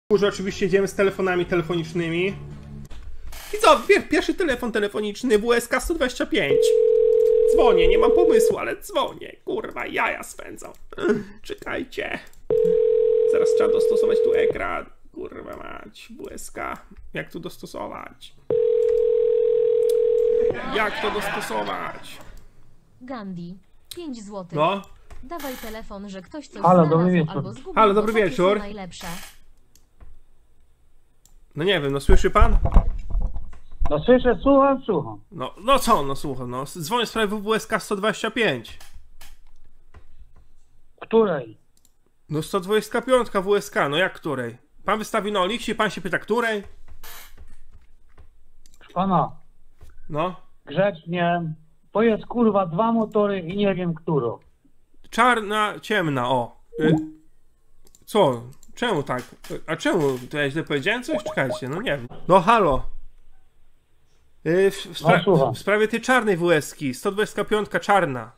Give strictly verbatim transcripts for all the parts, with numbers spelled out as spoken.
Że oczywiście jedziemy z telefonami telefonicznymi. I co? Pierwszy telefon telefoniczny W S K sto dwadzieścia pięć. Dzwonię, nie mam pomysłu, ale dzwonię. Kurwa, jaja spędzą. Czekajcie. Zaraz trzeba dostosować tu ekran. Kurwa mać, W S K. Jak tu dostosować? Jak to dostosować? Gandhi, pięć złotych. No. Dawaj telefon, że ktoś coś Halo, znalazł dobry wieczór. albo zgubił. Halo, dobry bo takie wieczór. są najlepsze. No nie wiem, no słyszy pan? No słyszę, słucham, słucham. No, no co, no słucham, no. Dzwonię w sprawie W S K sto dwadzieścia pięć. Której? No sto dwadzieścia pięć W S K, no jak której? Pan wystawi na Oliksie i pan się pyta, której? Proszę pana, No. grzecznie, to jest kurwa dwa motory i nie wiem którą. Czarna, ciemna, o. Y co? Czemu tak? A czemu? To ja źle powiedziałem coś? Czekajcie, no nie wiem. No halo. Y w, w, spra No, w sprawie tej czarnej W S Ki, sto dwadzieścia pięć czarna.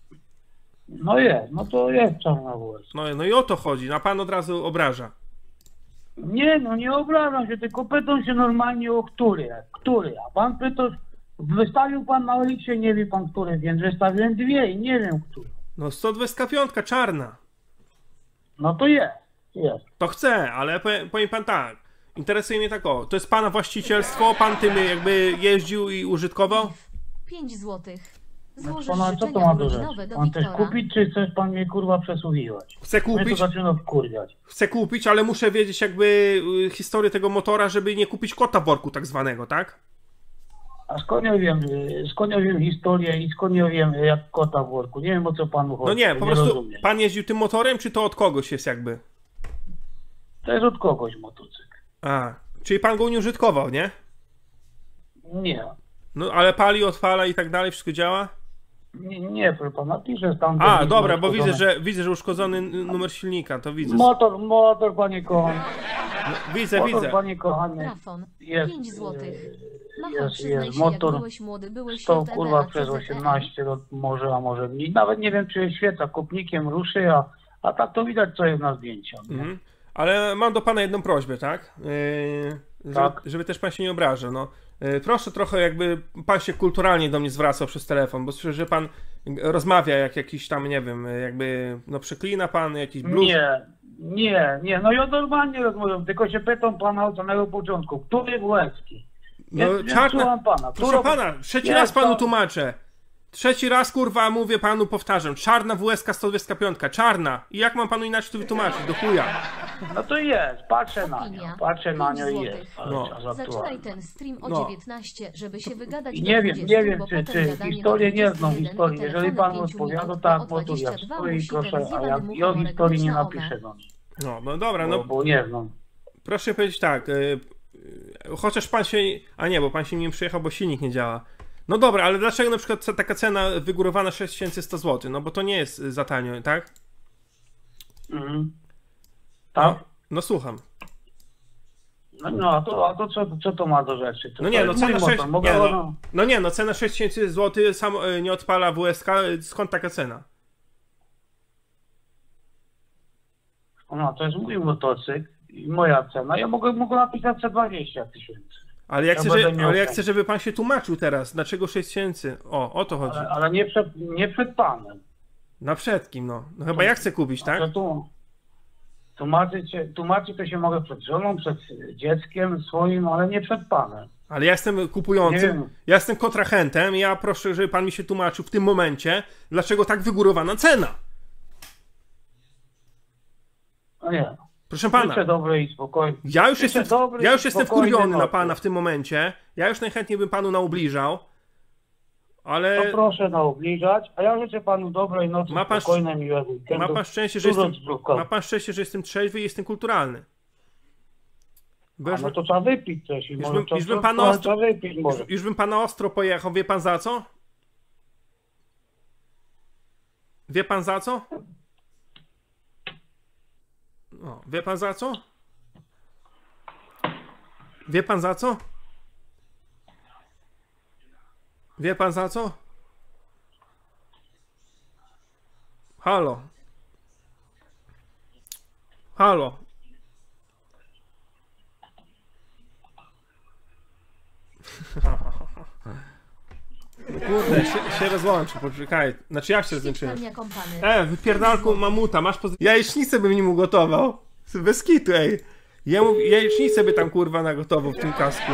No jest, no to jest czarna W S. No, no i o to chodzi, na pan od razu obraża. Nie, no nie obrażam się, tylko pytam się normalnie o który, który, a pan pyta, wystawił pan na Oliksie, nie wie pan który, więc wystawiłem dwie i nie wiem który. No sto dwadzieścia pięć czarna. No to jest, jest. To chcę, ale powiem, powiem pan tak. Interesuje mnie tak, o, to jest pana właścicielstwo, pan tym jakby jeździł i użytkował? pięć złotych. No, Złożysz pana, co to życzenia ma do urodzinowe rzeczy? do Pan coś Wiktora. kupić, czy chcesz pan mnie kurwa przesłuchiwać? Chcę Mnie to kupić, zaczyna wkurwiać. chcę kupić, ale muszę wiedzieć jakby y, historię tego motora, żeby nie kupić kota w worku tak zwanego, tak? A skąd ja wiem, y, skąd ja wiem historię i skąd ja wiem jak kota w worku? Nie wiem o co panu chodzi. No nie, po nie prostu rozumiem. pan jeździł tym motorem, czy to od kogoś jest jakby? To jest od kogoś motocykl. A, czyli pan go nie użytkował, nie? Nie. No ale pali, odpala i tak dalej, wszystko działa? Nie, nie proszę pana, pisze tam... A, dobra, bo widzę, że widzę, że uszkodzony n- numer silnika, to widzę. Motor, motor, panie kochany. No, widzę, Motor, widzę. panie kochany. Trafon, Jest, pięć złotych. e, Macha, jest, przyznaj jest się, jak motor. byłeś młody, byłeś To J T B, kurwa a przez C Z T M. osiemnaście lat może, a może mniej. Nawet nie wiem, czy jest świeca, kupnikiem ruszy, a, a tak to widać, co jest na zdjęciach. nie? Mhm. Ale mam do pana jedną prośbę, tak? Yy, żeby, Tak. żeby też pan się nie obrażał, no. Yy, proszę trochę jakby pan się kulturalnie do mnie zwracał przez telefon, bo słyszę, że pan rozmawia jak jakiś tam, nie wiem, jakby, no przeklina pan, jakiś blues. Nie, nie, nie, no ja normalnie rozmawiam, tylko się pytam pana od samego początku, który Łecki? No Więc- więc czarna, słucham pana. proszę Którą- pana, trzeci Nie, raz panu to- tłumaczę. Trzeci raz, kurwa, mówię panu, powtarzam. Czarna W S K sto dwadzieścia pięć, czarna. I jak mam panu inaczej to wytłumaczyć? Do chuja. No to jest, patrzę na nią, Opinia. patrzę na Pięć nią i złotych. jest. No. Czas Zaczynaj aktualny. ten stream o No. dziewiętnaście, żeby się wygadać I do nie wiem, dwudziestu, nie wiem, bo czy, potem czy gadanie historię do nie znam dwudziestu historii. jeden i Jeżeli telefony panu pięciu odpowiada, minut, tak, bo o bo to ja dwadzieścia dwa stoję i musi ten proszę, a zjebany ja, muchomorek ja o historii być nie na napiszę one. do niej, No, no dobra, bo, no bo nie znam. proszę powiedzieć tak. Yy, yy, chociaż pan się. A nie, bo pan się nie przyjechał, bo silnik nie działa. No dobra, ale dlaczego na przykład taka cena wygórowana sześć tysięcy sto złotych? No bo to nie jest za tanio, tak? Mhm. No, Tak? no słucham. No, no a to, a to co, co to ma do rzeczy? To No to nie, no jest cena mój sześć. motor, mogę Nie, go, no, no nie, no cena sześć tysięcy złotych sam y, nie odpala W S K. Skąd taka cena? no to jest mój motocykl i moja cena. Ja mogę, mogę napisać za dwadzieścia tysięcy. Ale ja Ja chcę, będę że, miał ale ja ten. chcę, żeby pan się tłumaczył teraz. Dlaczego sześć tysięcy? O, o to chodzi. Ale, ale nie, przed, nie przed panem. Na przed kim, no. No chyba ja chcę kupić, tak? To tu, tłumaczyć, się- tłumaczyć to się mogę przed żoną, przed dzieckiem swoim, ale nie przed panem. Ale ja jestem Nie kupującym, wiem. ja jestem kontrahentem i ja proszę, żeby pan mi się tłumaczył w tym momencie, dlaczego tak wygórowana cena. No nie. Proszę pana. Życzę dobrej i spokojnej. Ja już Życzę jestem, dobrej ja i już jestem spokojnej wkurwiony na nocy. pana w tym momencie. Ja już najchętniej bym panu naubliżał. To Ale proszę naobliżać, a ja życzę panu dobrej nocy, Ma pan- spokojnej, miłego weekendu. ma pan szczęście, że Dużo jestem, zdrówka. ma pan szczęście, że jestem trzeźwy i jestem kulturalny. Bo A już, no to trzeba wypić coś i Już może bym- to, już bym to, pana to ostro- trzeba wypić może. już, już bym pana ostro pojechał. Wie pan za co? Wie pan za co? O, wie pan za co? Wie pan za co? Wie pan za co? Halo. Halo. Kurde, się, się rozłączy, poczekaj. Znaczy ja się rozłączyłem. Świeczkarnia kompany. E, wypierdalku mamuta, masz poz... Jajecznicę bym nim ugotował. Bez kitu, ej. Jemu jajecznicę by tam kurwa nagotował w tym kasku.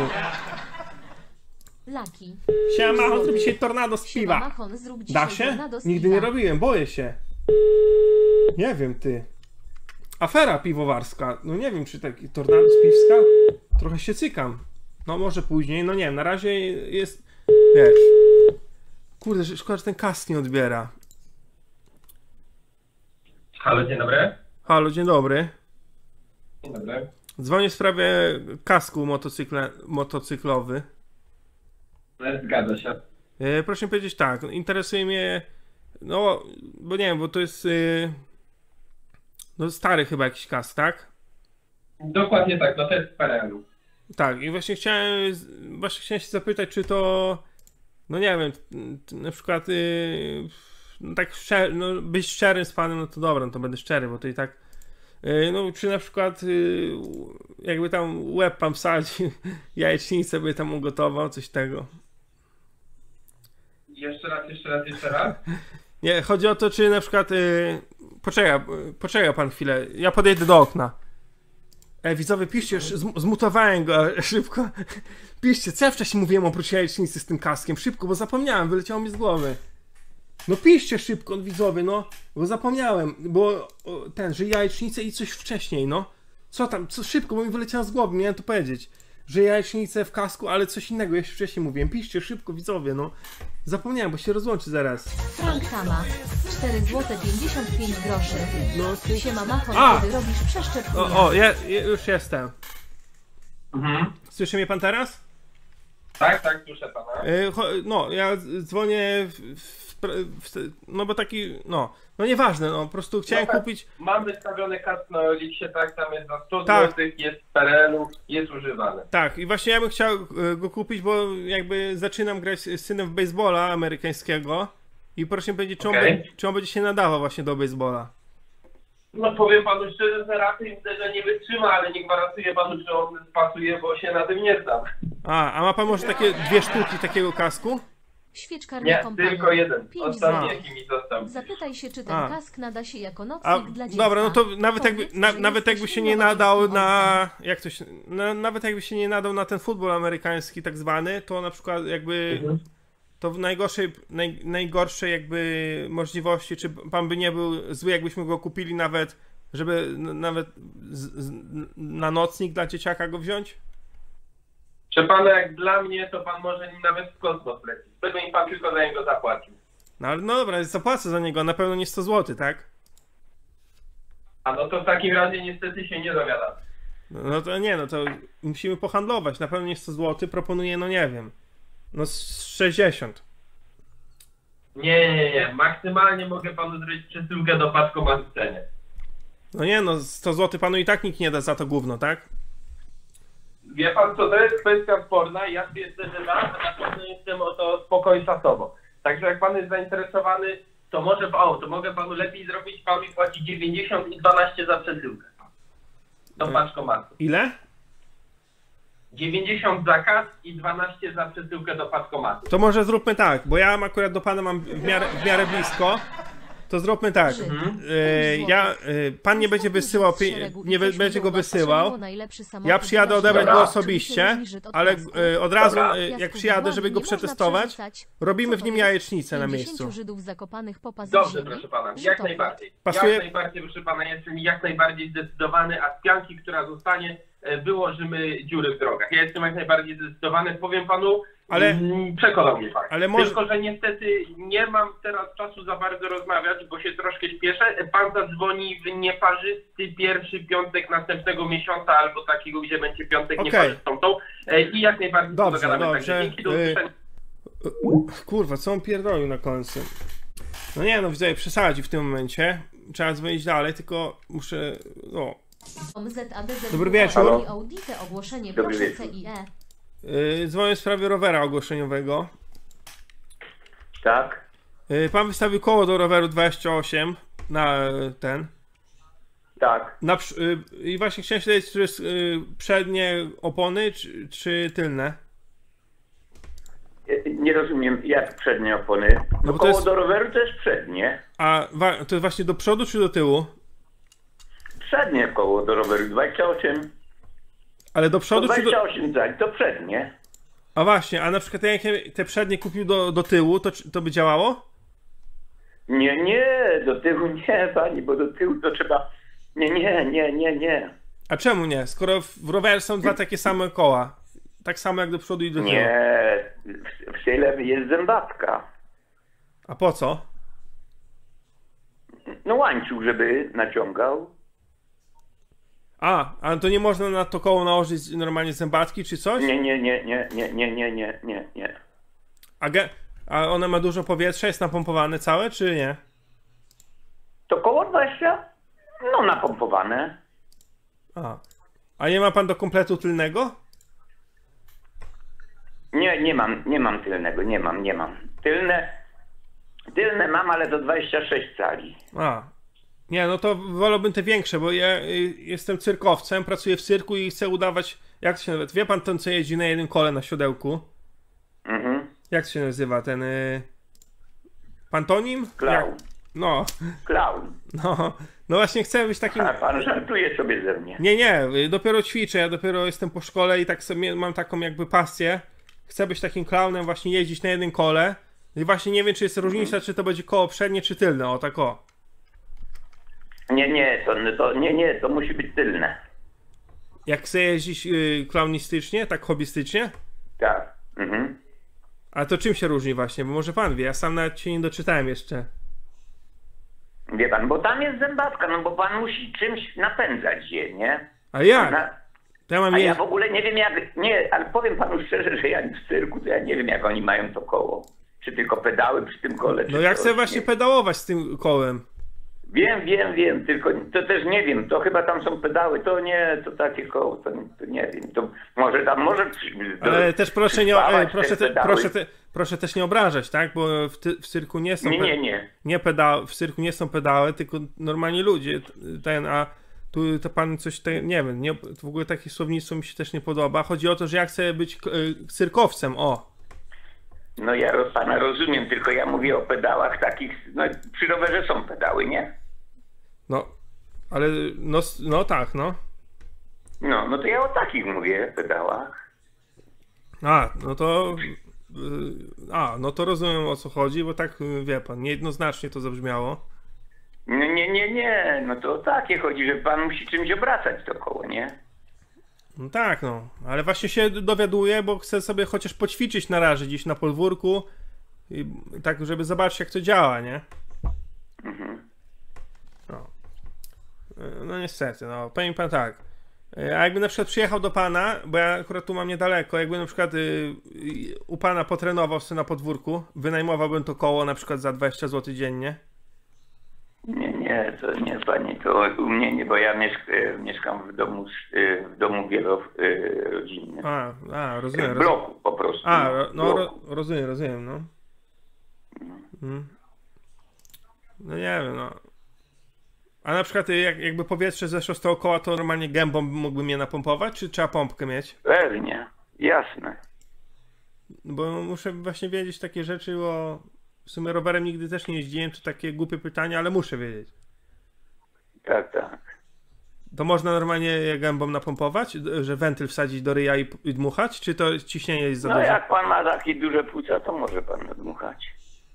Laki. Siema, on zrobi się tornado z Siema, piwa. Machon, zrób Da dzisiaj się? tornado z Nigdy piwa. nie robiłem, boję się. Nie wiem, ty. Afera piwowarska. No nie wiem, czy taki tornado z piwska. Trochę się cykam. No może później, no nie wiem, na razie jest... Wiesz... Kurde, że- szkoda, że ten kask nie odbiera. Halo, dzień dobry. Halo, dzień dobry. Dzień dobry. Dzwonię w sprawie kasku motocykle, motocyklowy. Zgadza się. E, proszę mi powiedzieć tak, interesuje mnie, no, bo nie wiem, bo to jest, e, no stary chyba jakiś kask, tak? Dokładnie tak, no to jest z P R L-u. Tak, i właśnie chciałem, właśnie chciałem się zapytać, czy to, no nie wiem, t- na przykład, y, no tak szczer, no być szczerym z panem, no to dobra, no to będę szczery, bo to i tak, y, no czy na przykład, y, jakby tam łeb pan wsadził, jajecznicę by tam ugotował, coś tego. Jeszcze raz, jeszcze raz, jeszcze raz. Nie, chodzi o to, czy na przykład, y, poczeka, poczeka pan chwilę, ja podejdę do okna. Ej, widzowie, piszcie, już zm- zmutowałem go szybko. Piszcie, co ja wcześniej mówiłem oprócz jajecznicy z tym kaskiem? Szybko, bo zapomniałem, wyleciało mi z głowy. No piszcie szybko, widzowie, no, bo zapomniałem, bo o, ten, że jajecznicę i coś wcześniej, no. Co tam, co szybko, bo mi wyleciało z głowy, miałem to powiedzieć. Że jajecznicę w kasku, ale coś innego jeszcze wcześniej mówiłem. Piszcie szybko, widzowie, no. Zapomniałem, bo się rozłączy zaraz. Frank Tama. cztery złote pięćdziesiąt pięć groszy. No, Siema Machon, A! kiedy robisz przeszczep o, o, ja, ja już jestem. Mhm. Słyszy mnie pan teraz? Tak, tak, słyszę pana. E, cho- No, ja z- dzwonię w, w, w, no bo taki, no, no nieważne, no po prostu chciałem No tak. kupić, Mam wystawiony kask na Oliksie, tak, tam jest za sto Tak. złotych, jest z P R L-u, jest używany. tak, i właśnie ja bym chciał e, go kupić, bo jakby zaczynam grać z synem w baseballa amerykańskiego i proszę mi powiedzieć, czy, on, Okej. be- czy on będzie się nadawał właśnie do baseballa. No powiem panu szczerze, że raczej myślę, że nie wytrzyma, ale nie gwarantuję panu, że on pasuje, bo się na tym nie znam. A, a ma pan może takie dwie sztuki takiego kasku? Świeczkarnia Nie, kompany. tylko jeden. pięć Ostatni złotych. jaki mi został. Zapytaj się, czy ten A. kask nada się jako A, nocnik dla dziecka. dobra, no to nawet jakby, Powiedz, na, że nawet jesteś jakby się nie nowocześnym nadał ojcem. na, jak to się, na, nawet jakby się nie nadał na ten futbol amerykański tak zwany, to na przykład jakby, Mhm. to w najgorszej, naj, najgorszej jakby możliwości, czy pan by nie był zły, jakbyśmy go kupili nawet, żeby n- nawet z, z, na nocnik dla dzieciaka go wziąć? Proszę pana, jak dla mnie, to pan może nim nawet w kosmos lecieć. Żeby mi pan tylko za niego zapłacił. No ale no dobra, zapłacę za niego, na pewno nie sto złotych, tak? A no to w takim razie niestety się nie dowiadam. No, no to nie, no to musimy pohandlować, na pewno nie sto złotych, proponuję, no nie wiem, no z sześćdziesiąt. Nie, nie, nie. Maksymalnie mogę panu zrobić przesyłkę do paczkomatu w cenie. No nie no, sto złotych panu i tak nikt nie da za to gówno, tak? Wie pan co, to jest kwestia sporna i ja twierdzę, że da, a na pewno jestem o to spokojny czasowo. Także jak pan jest zainteresowany, to może, o, to mogę panu lepiej zrobić, pan mi płaci dziewięćdziesiąt i dwanaście za przesyłkę. Do No. paczkomatu. Ile? dziewięćdziesiąt za kask i dwanaście za przesyłkę do paczkomatu. To może zróbmy tak, bo ja mam akurat do pana mam w miarę, w miarę blisko. To zróbmy tak. Żyd. E, ja, e, pan nie będzie wysyłał, pie- nie be- będzie go wysyłał. Ja przyjadę odebrać go Dobra. osobiście, ale e, od razu e, jak przyjadę, żeby go przetestować, robimy w nim jajecznicę na miejscu. Żydów zakopanych po pas Dobrze, ziemi, proszę pana, jak Żytowie. najbardziej. Pasuje? Jak najbardziej, proszę pana, jestem jak najbardziej zdecydowany, a z pianki, która zostanie, e, wyłożymy dziury w drogach. Ja jestem jak najbardziej zdecydowany, powiem panu, Ale- mm, przekonał mnie pan. ale może- Tylko, że niestety nie mam teraz czasu za bardzo rozmawiać, bo się troszkę śpieszę. Pan zadzwoni w nieparzysty pierwszy piątek następnego miesiąca, albo takiego, gdzie będzie piątek Okej. nieparzystą tą. E, I jak najbardziej Dobrze, dogadamy. dobrze. Także dzięki, do Y- usłyszenia. Kurwa, co on pierdolił na końcu? No nie no, widzę, przesadzi w tym momencie. Trzeba dzwonić dalej, tylko muszę, no. Z A D Z Dobry wieczór. Audite ogłoszenie, Dobry proszę wieczór. C I E. Yy, dzwonię w sprawie rowera ogłoszeniowego. Tak. Yy, pan wystawił koło do roweru dwadzieścia osiem na y, ten. Tak. Na, przy- y, I właśnie chciałem się dowiedzieć, czy jest y, przednie opony, czy, czy tylne? nie rozumiem, jak przednie opony. No, No bo to koło jest- do roweru to jest przednie. A wa- to jest właśnie do przodu czy do tyłu? Przednie koło do roweru, dwadzieścia osiem. Ale do To przodu czy do... dwadzieścia osiem cali, to przednie. A właśnie, a na przykład jak ja te przednie kupił do, do tyłu, to, czy- to by działało? Nie, nie, do tyłu nie, pani, bo do tyłu to trzeba... Nie, nie, nie, nie, nie. A czemu nie? Skoro w, w rowerze są dwa takie same koła. Tak samo jak do przodu i do tyłu. Nie, w, w tyle jest zębatka. A po co? No łańcuch, żeby naciągał. A, ale to nie można na to koło nałożyć normalnie zębatki czy coś? Nie, nie, nie, nie, nie, nie, nie, nie, nie, nie. A, ge- a one ma dużo powietrza, jest napompowane całe, czy nie? To koło dwadzieścia? No napompowane. A. A nie ma pan do kompletu tylnego? Nie, nie mam, nie mam tylnego, nie mam, nie mam. Tylne, tylne mam, ale do dwadzieścia sześć cali. A. Nie, no to wolałbym te większe, bo ja y, jestem cyrkowcem, pracuję w cyrku i chcę udawać, jak to się nazywa? Wie pan ten, co jeździ na jednym kole na siodełku? Mhm. Jak to się nazywa ten... Y... Pantonim? Klaun. Jak? No, Klaun. no, no właśnie chcę być takim... A pan żartuje sobie ze mnie. Nie, nie, y, dopiero ćwiczę, ja dopiero jestem po szkole i tak sobie mam taką jakby pasję. Chcę być takim klaunem, właśnie jeździć na jednym kole. I właśnie nie wiem, czy jest różnica, czy to będzie koło przednie, czy tylne, o tak o. Nie, nie, to, to, nie, nie, to musi być tylne. Jak chcę jeździć y, klaunistycznie, tak hobbystycznie? Tak. Mhm. A to czym się różni właśnie? Bo może pan wie, ja sam nawet się nie doczytałem jeszcze. Wie pan, bo tam jest zębatka, no bo pan musi czymś napędzać je, nie? A jak? Na, To ja mam a ja jeździć... w ogóle nie wiem jak, nie, ale powiem panu szczerze, że ja w cyrku, to ja nie wiem jak oni mają to koło. Czy tylko pedały przy tym kole, czy No ja coś, chcę właśnie nie. pedałować z tym kołem. Wiem, wiem, wiem, tylko to też nie wiem, to chyba tam są pedały, to nie, to takie koło, to, to nie wiem, to może tam, może... Ale też proszę nie, przyspawać e, proszę, te te, pedały. proszę, te, proszę też nie obrażać, tak? Bo w, ty, w cyrku nie są Nie, pe- nie, nie. nie pedały, w cyrku nie są pedały, tylko normalni ludzie. Ten, a tu to pan coś, te, nie wiem, nie, w ogóle takie słownictwo mi się też nie podoba. Chodzi o to, że ja chcę być e, cyrkowcem, o. No ja roz- pana rozumiem, tylko ja mówię o pedałach takich, no przy rowerze są pedały, nie? No, ale no, s- no tak, no. No, no to ja o takich mówię pedałach. A, no to... y, A, no to rozumiem o co chodzi, bo tak, y, wie pan, niejednoznacznie to zabrzmiało. Nie, nie, nie, nie, no to o takie chodzi, że pan musi czymś obracać to koło, nie? No tak, no, ale właśnie się dowiaduję, bo chcę sobie chociaż poćwiczyć na razie gdzieś na podwórku, i tak, żeby zobaczyć jak to działa, nie? Mhm. No, Y, no niestety, no, powiem pan tak, y, a jakby na przykład przyjechał do pana, bo ja akurat tu mam niedaleko, jakby na przykład y, y, u pana potrenował sobie na podwórku, wynajmowałbym to koło na przykład za dwadzieścia złotych dziennie. Nie, nie, to nie pani, to u mnie nie, bo ja mieszk e, mieszkam w domu, s- e, w domu wielorodzinnym. A, a, rozumiem. W rozumiem. bloku po prostu. A, w ro, no ro, bloku. rozumiem, rozumiem, no. Mm. No nie wiem, no. A na przykład jak, jakby powietrze zeszło z tego koła, to normalnie gębą mógłbym je napompować, czy trzeba pompkę mieć? Pewnie, jasne. Bo muszę właśnie wiedzieć takie rzeczy, bo w sumie rowerem nigdy też nie jeździłem, to takie głupie pytania, ale muszę wiedzieć. Tak, tak. To można normalnie je gębą napompować, że wentyl wsadzić do ryja i, i dmuchać, czy to ciśnienie jest za No duże? jak pan ma takie duże płuca, to może pan nadmuchać.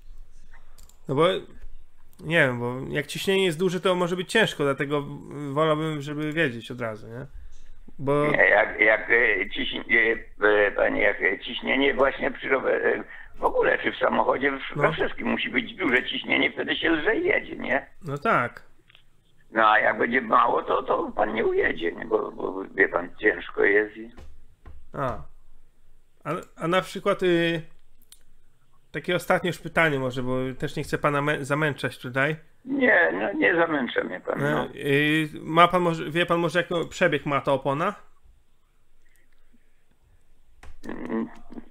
No bo nie wiem, bo jak ciśnienie jest duże, to może być ciężko, dlatego wolałbym, żeby wiedzieć od razu, nie? Bo Nie, jak, jak e, ciśnienie, e, panie, jak e, ciśnienie właśnie przy rowerze, w ogóle czy w samochodzie, w, No. we wszystkim musi być duże ciśnienie, wtedy się lżej jedzie, nie? no tak. No a jak będzie mało, to, to pan nie ujedzie, nie? Bo, bo wie pan, ciężko jest i... A. A, a na przykład y, takie ostatnie już pytanie może, bo też nie chcę pana mę- zamęczać tutaj. Nie, no nie zamęcza mnie pan, no. Y, y, ma pan może, wie pan może jak przebieg ma ta opona? Mm.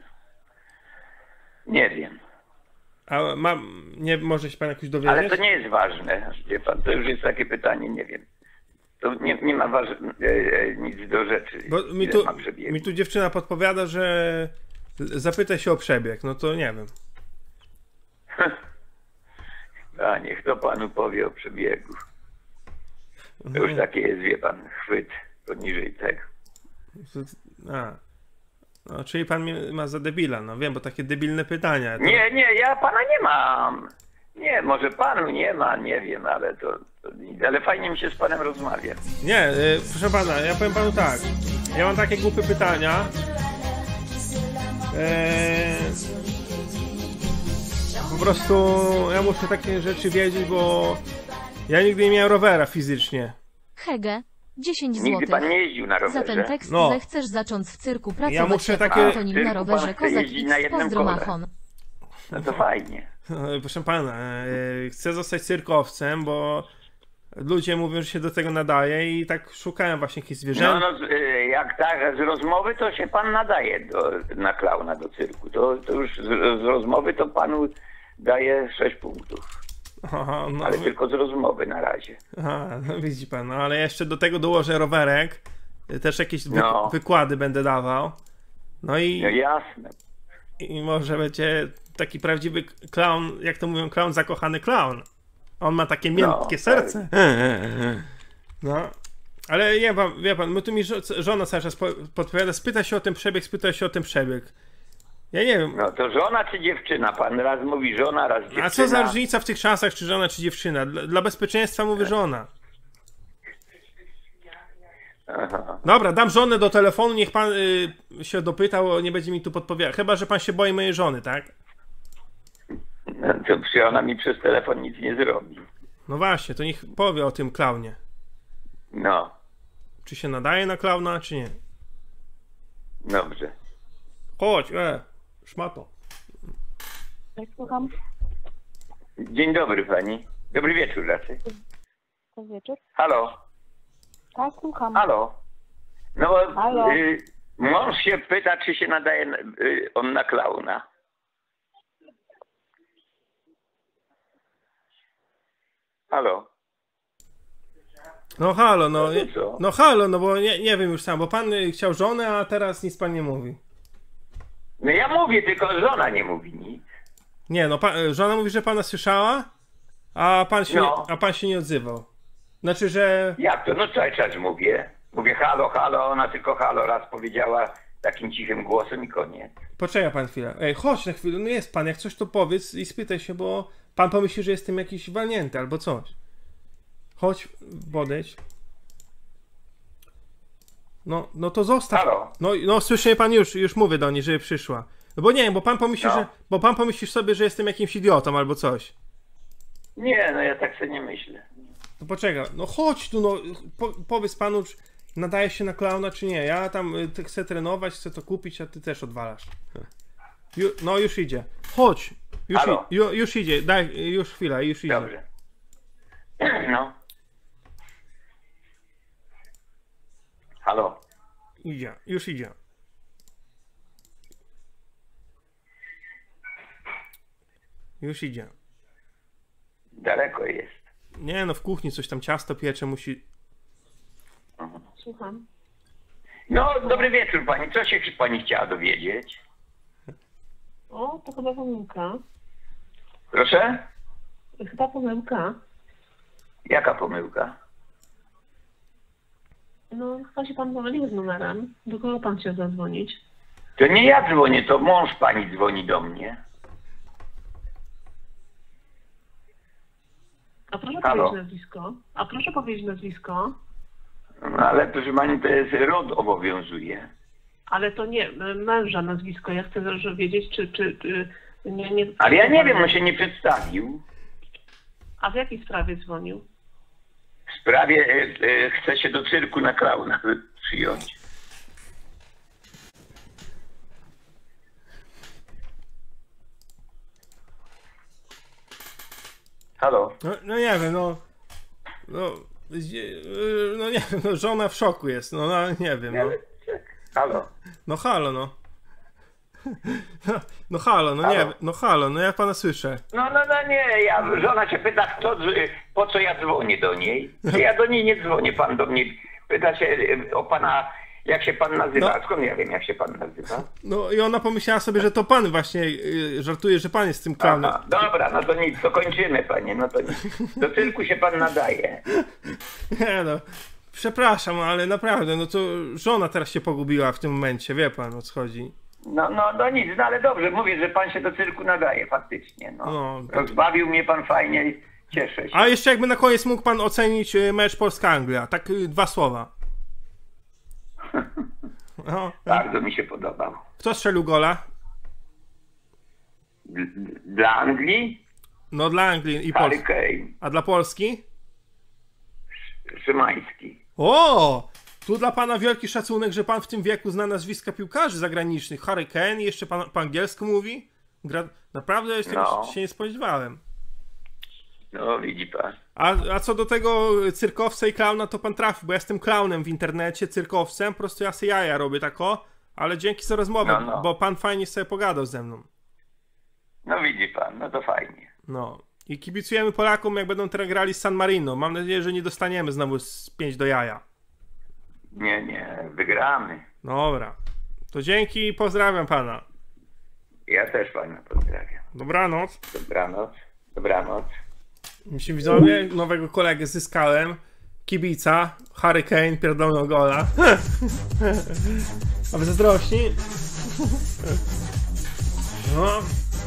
Nie wiem. A ma, nie może się pan jakoś dowiedzieć? Ale to nie jest ważne, wie pan, to już jest takie pytanie, nie wiem. To nie, nie ma waż... e, e, nic do rzeczy, Bo mi ile tu, ma przebiegu. mi tu dziewczyna podpowiada, że Zapytaj się o przebieg, no to nie wiem. A niech to panu powie o przebiegu. To już takie jest, wie pan, chwyt poniżej tego. A. No, czyli pan mnie ma za debila, no wiem, bo takie debilne pytania. To... Nie, nie, ja pana nie mam. Nie, może panu nie ma, nie wiem, ale to, to ale fajnie mi się z panem rozmawia. Nie, y, proszę pana, ja powiem panu tak. Ja mam takie głupie pytania. Eee, po prostu ja muszę takie rzeczy wiedzieć, bo ja nigdy nie miałem rowera fizycznie. Hege, dziesięć Nigdy złotych. pan nie jeździł na Za rowerze? ten tekst, No. że chcesz zacząć w cyrku pracować Ja muszę jako takie- Antonin na Cyrku rowerze pan chce Kozak jeździć na X, jednym pozdro kole. Machon. No to fajnie. E, Proszę pana, e, chcę zostać cyrkowcem, bo ludzie mówią, że się do tego nadaje i tak szukałem właśnie jakichś No, zwierzęt. no z- y, jak tak z rozmowy, to się pan nadaje do, na klauna do cyrku. To, to już z, z rozmowy to panu daje sześć punktów. Aha, no, Ale tylko z rozmowy na razie. aha, no widzi pan, no ale jeszcze do tego dołożę rowerek, e, też jakieś wy, No. wykłady będę dawał. No i, No jasne. i może będzie taki prawdziwy klaun, jak to mówią, klaun zakochany klaun. On ma takie miękkie tak. serce. No. Ale nie, pan, wie pan, bo tu mi żo- żona cały czas po- podpowiada, spyta się o ten przebieg, spyta się o ten przebieg. Ja nie wiem, No to żona czy dziewczyna? Pan raz mówi żona, raz dziewczyna. a co za różnica w tych czasach, czy żona, czy dziewczyna? Dla, dla bezpieczeństwa mówię żona. Aha. Dobra, dam żonę do telefonu, niech pan y, się dopytał, nie będzie mi tu podpowiadał. Chyba, że pan się boi mojej żony, tak? No to przecież ona mi przez telefon nic nie zrobi. No właśnie, to niech powie o tym klaunie. No, Czy się nadaje na klauna, czy nie? dobrze. Chodź, e, szmato. Tak, słucham. Dzień dobry pani. Dobry wieczór raczej. Dobry wieczór. Halo, Tak, słucham. halo. No bo Halo. y, mąż się pyta, czy się nadaje y, on na klauna. Halo. No halo, no, No to co? no halo, no bo nie, nie wiem już sam, bo pan y, chciał żonę, a teraz nic pan nie mówi. No ja mówię, tylko żona nie mówi nic. Nie, no pa, y, żona mówi, że pana słyszała, a pan się, No. nie, a pan się nie odzywał. Znaczy, że... Jak to? No cały czas mówię. Mówię halo, halo, ona tylko halo raz powiedziała takim cichym głosem i koniec. Poczekaj pan chwilę. Ej, chodź na chwilę, no jest pan, jak coś to powiedz i spytaj się, bo pan pomyśli, że jestem jakiś walnięty albo coś. Chodź, podejdź. No, no to zostaw. Halo? No, no słyszy mnie pan już, już mówię do niej, żeby przyszła. No bo nie, bo pan pomyśli, No. że, bo pan pomyślisz sobie, że jestem jakimś idiotą albo coś. Nie, no ja tak sobie nie myślę. No poczekaj, no chodź tu, no po, powiedz panu, czy nadaje się na klauna, czy nie. Ja tam y, ty chcę trenować, chcę to kupić, a ty też odwalasz. Ju, no już idzie. Chodź. Już, Halo? i, ju, już idzie, daj, już chwila, już idzie. Dobrze. No. Halo. Idzie, już idzie. Już idzie. Daleko jest. Nie no, w kuchni coś tam ciasto piecze, musi... Słucham. No, dobry wieczór pani. Co się pani chciała dowiedzieć? O, to chyba pomyłka. Proszę? Chyba pomyłka. Jaka pomyłka? No, chyba się pan pomylił z numerem. Do kogo pan chciał zadzwonić? To nie ja dzwonię, to mąż pani dzwoni do mnie. A proszę Halo? powiedzieć nazwisko. A proszę powiedzieć nazwisko. No ale proszę pani, to jest rod obowiązuje. Ale to nie, męża nazwisko. Ja chcę też wiedzieć, czy... czy, czy nie, nie, Ale ja nie wiem, on się nie przedstawił. A w jakiej sprawie dzwonił? W sprawie e, e, chce się do cyrku na klauna przyjąć. Halo? No, no nie wiem, no... No, zie- no nie wiem, no żona w szoku jest, no, no nie wiem, no. Halo? No halo, no. No, no halo, no nie Halo? wiem, no halo, no ja pana słyszę. No, no, no nie, ja, żona się pyta, kto, dz- po co ja dzwonię do niej. Ja do niej nie dzwonię, pan do mnie pyta się e, o pana Jak się pan nazywa? No. Skąd ja wiem, jak się pan nazywa? No i ona pomyślała sobie, że to pan właśnie yy, żartuje, że pan jest tym klaunem. Aha, dobra, no to nic, to kończymy, panie, no to nic. Do cyrku się pan nadaje. Nie no, przepraszam, ale naprawdę, no to żona teraz się pogubiła w tym momencie, wie pan o co chodzi. No, no, no nic, no ale dobrze, mówię, że pan się do cyrku nadaje faktycznie, no. No, tak. Rozbawił mnie pan fajnie i cieszę się. A jeszcze jakby na koniec mógł pan ocenić y, mecz Polska-Anglia, tak y, dwa słowa. No. Bardzo mi się podobał. Kto strzelił gola? D- Dla Anglii? No dla Anglii i Harry Polski. Kane, A dla Polski? Szymański. O! Tu dla pana wielki szacunek, że pan w tym wieku zna nazwiska piłkarzy zagranicznych. Harry Kane, jeszcze pan po angielsku mówi? Gra... Naprawdę jeszcze No. się nie spodziewałem. No, widzi pan. A, a co do tego cyrkowca i klauna, to pan trafi, bo ja jestem klaunem w internecie, cyrkowcem, po prostu ja sobie jaja robię tako, ale dzięki za rozmowę, No, no. bo pan fajnie sobie pogadał ze mną. No widzi pan, no to fajnie. No. I kibicujemy Polakom, jak będą teraz grali z San Marino. Mam nadzieję, że nie dostaniemy znowu z pięć do jaja. Nie, nie, wygramy. Dobra. To dzięki i pozdrawiam pana. Ja też pana pozdrawiam. Dobranoc. Dobranoc. Dobranoc. Myślę, widzowie, nowego kolegę zyskałem. Kibica, Harry Kane, pierdolną gola. A wy zazdrośni? No.